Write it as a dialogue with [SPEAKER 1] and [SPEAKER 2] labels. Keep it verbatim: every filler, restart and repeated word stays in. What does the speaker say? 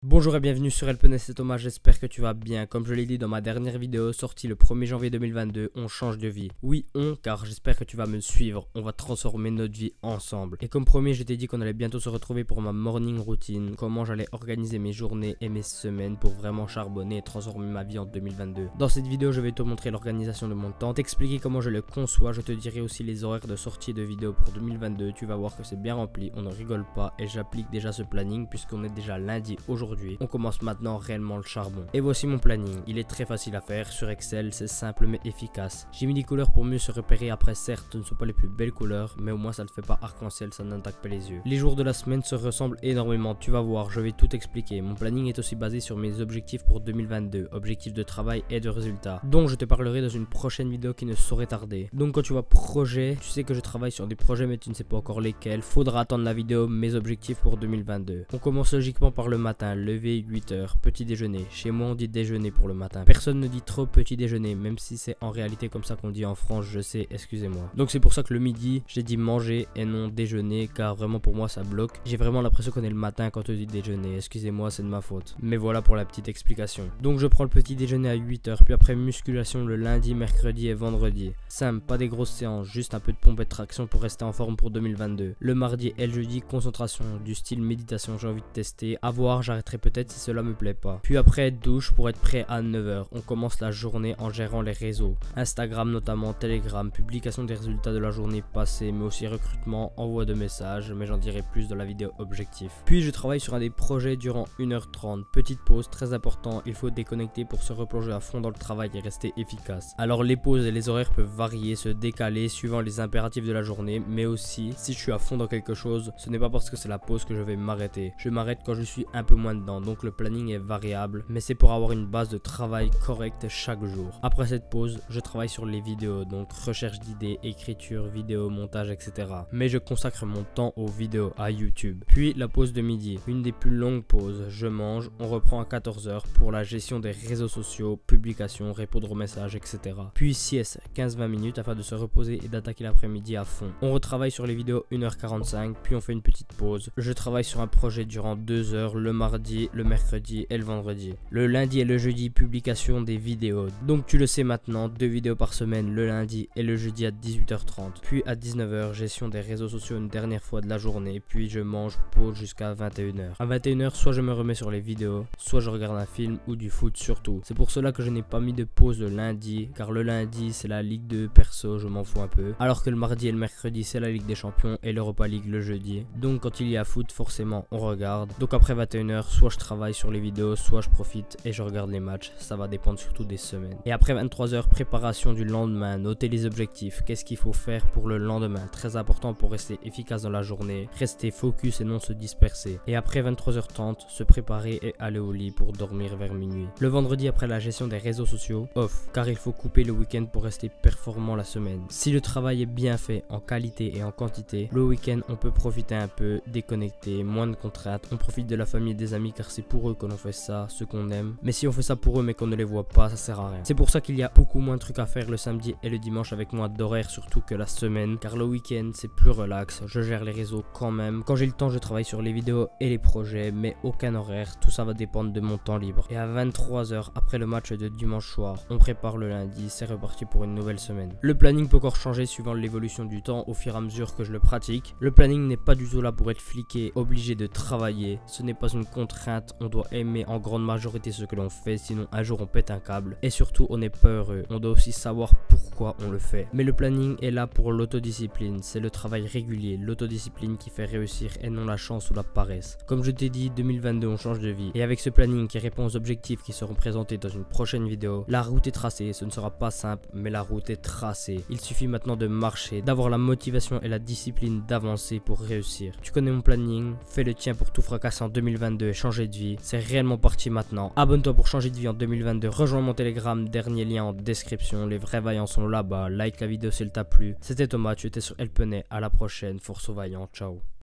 [SPEAKER 1] Bonjour et bienvenue sur Elpenay, c'est Thomas, j'espère que tu vas bien. Comme je l'ai dit dans ma dernière vidéo sortie le premier janvier deux mille vingt-deux, on change de vie. Oui, on, car j'espère que tu vas me suivre, on va transformer notre vie ensemble. Et comme promis, je t'ai dit qu'on allait bientôt se retrouver pour ma morning routine, comment j'allais organiser mes journées et mes semaines pour vraiment charbonner et transformer ma vie en deux mille vingt-deux. Dans cette vidéo, je vais te montrer l'organisation de mon temps, t'expliquer comment je le conçois, je te dirai aussi les horaires de sortie de vidéos pour deux mille vingt-deux, tu vas voir que c'est bien rempli, on ne rigole pas et j'applique déjà ce planning puisqu'on est déjà lundi aujourd'hui. On commence maintenant réellement le charbon. Et voici mon planning, il est très facile à faire sur Excel, c'est simple mais efficace. J'ai mis des couleurs pour mieux se repérer, après certes ce ne sont pas les plus belles couleurs, mais au moins ça ne fait pas arc-en-ciel, ça n'attaque pas les yeux. Les jours de la semaine se ressemblent énormément, tu vas voir, je vais tout expliquer. Mon planning est aussi basé sur mes objectifs pour deux mille vingt-deux, objectifs de travail et de résultats, dont je te parlerai dans une prochaine vidéo qui ne saurait tarder. Donc quand tu vois projet, tu sais que je travaille sur des projets mais tu ne sais pas encore lesquels, faudra attendre la vidéo mes objectifs pour deux mille vingt-deux. On commence logiquement par le matin, lever huit heures, petit déjeuner. Chez moi on dit déjeuner pour le matin. Personne ne dit trop petit déjeuner, même si c'est en réalité comme ça qu'on dit en France, je sais, excusez-moi. Donc c'est pour ça que le midi, j'ai dit manger et non déjeuner, car vraiment pour moi ça bloque. J'ai vraiment l'impression qu'on est le matin quand on dit déjeuner, excusez-moi, c'est de ma faute. Mais voilà pour la petite explication. Donc je prends le petit déjeuner à huit heures, puis après musculation le lundi, mercredi et vendredi. Simple, pas des grosses séances, juste un peu de pompe et de traction pour rester en forme pour deux mille vingt-deux. Le mardi et le jeudi, concentration, du style méditation, j'ai envie de tester. À voir, j'arrêterai peut-être si cela me plaît pas. Puis après douche pour être prêt à neuf heures. On commence la journée en gérant les réseaux. Instagram notamment, Telegram, publication des résultats de la journée passée, mais aussi recrutement, envoi de messages, mais j'en dirai plus dans la vidéo objectif. Puis je travaille sur un des projets durant une heure trente. Petite pause, très important, il faut déconnecter pour se replonger à fond dans le travail et rester efficace. Alors les pauses et les horaires peuvent varier, se décaler suivant les impératifs de la journée, mais aussi si je suis à fond dans quelque chose, ce n'est pas parce que c'est la pause que je vais m'arrêter. Je m'arrête quand je suis un peu moins dedans, donc le planning est variable, mais c'est pour avoir une base de travail correcte chaque jour. Après cette pause, je travaille sur les vidéos, donc recherche d'idées, écriture, vidéo, montage, et cetera. Mais je consacre mon temps aux vidéos, à YouTube. Puis la pause de midi, une des plus longues pauses, je mange, on reprend à quatorze heures pour la gestion des réseaux sociaux, publications, répondre aux messages, et cetera. Puis sieste, quinze à vingt minutes afin de se reposer et d'attaquer l'après-midi à fond. On retravaille sur les vidéos une heure quarante-cinq, puis on fait une petite pause. Je travaille sur un projet durant deux heures le mardi, le mercredi et le vendredi. Le lundi et le jeudi, publication des vidéos. Donc tu le sais maintenant, deux vidéos par semaine le lundi et le jeudi à dix-huit heures trente. Puis à dix-neuf heures, gestion des réseaux sociaux une dernière fois de la journée. Puis je mange, pause jusqu'à vingt et une heures. À vingt et une heures, soit je me remets sur les vidéos, soit je regarde un film ou du foot surtout. C'est pour cela que je n'ai pas mis de pause le lundi, car le lundi c'est la Ligue deux perso, je m'en fous un peu. Alors que le mardi et le mercredi c'est la Ligue des Champions et l'Europa League le jeudi. Donc quand il y a foot, forcément on regarde. Donc après vingt et une heures, soit je travaille sur les vidéos, soit je profite et je regarde les matchs, ça va dépendre surtout des semaines. Et après vingt-trois heures, préparation du lendemain, noter les objectifs, qu'est-ce qu'il faut faire pour le lendemain, très important pour rester efficace dans la journée, rester focus et non se disperser. Et après vingt-trois heures trente, se préparer et aller au lit pour dormir vers minuit. Le vendredi, après la gestion des réseaux sociaux, off, car il faut couper le week-end pour rester performant la semaine. Si le travail est bien fait en qualité et en quantité, le week-end on peut profiter un peu, déconnecter, moins de contraintes, on profite de la famille et des amis car c'est pour eux que l'on fait ça, ceux qu'on aime. Mais si on fait ça pour eux mais qu'on ne les voit pas, ça sert à rien. C'est pour ça qu'il y a beaucoup moins de trucs à faire le samedi et le dimanche avec moins d'horaires surtout que la semaine, car le week-end c'est plus relax, je gère les réseaux quand même. Quand j'ai le temps je travaille sur les vidéos et les projets, mais aucun horaire, tout ça va dépendre de mon temps libre. Et à vingt-trois heures après le match de dimanche soir, on prépare le lundi, c'est reparti pour une nouvelle semaine. Le planning peut encore changer suivant l'évolution du temps au fur et à mesure que je le pratique. Le planning n'est pas du tout là pour être fliqué, obligé de travailler, ce n'est pas une contrainte, on doit aimer en grande majorité ce que l'on fait, sinon un jour on pète un câble. Et surtout on n'est pas heureux, on doit aussi savoir pourquoi on le fait. Mais le planning est là pour l'autodiscipline, c'est le travail régulier, l'autodiscipline qui fait réussir et non la chance ou la paresse. Comme je t'ai dit, deux mille vingt-deux on change de vie. Et avec ce planning qui répond aux objectifs qui seront présentés dans une prochaine vidéo, la route est tracée, ce ne sera pas simple, mais la route est tracée. Il suffit maintenant de marcher, d'avoir la motivation et la discipline d'avancer pour réussir. Tu connais mon planning, fais le tien pour tout fracasser en deux mille vingt-deux et changer de vie. C'est réellement parti maintenant. Abonne-toi pour changer de vie en deux mille vingt-deux, rejoins mon Telegram, dernier lien en description. Les vrais vaillants sont là-bas, like la vidéo si elle t'a plu. C'était Thomas, tu étais sur Elpenay, à la prochaine, force aux vaillants, ciao.